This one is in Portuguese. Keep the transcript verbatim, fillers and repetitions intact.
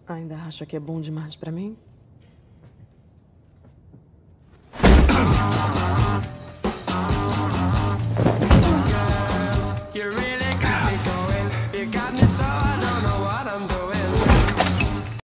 Ainda acha que é bom demais pra mim?